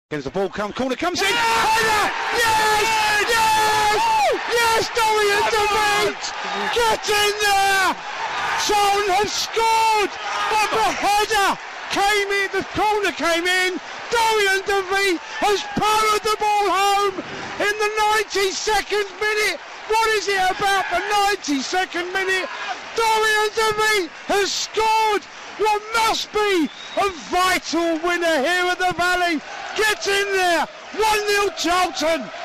As the ball corner comes in. Yes! Yes! Yes, Dorian Dervite! Get in there! Charlton have scored! But the header came in, the corner came in. Dorian Dervite has powered the ball home in the 92nd minute. What is it about the 92nd minute? Dorian Dervite has scored what must be a vital winner here at the Valley. Get in there! 1-0 Charlton.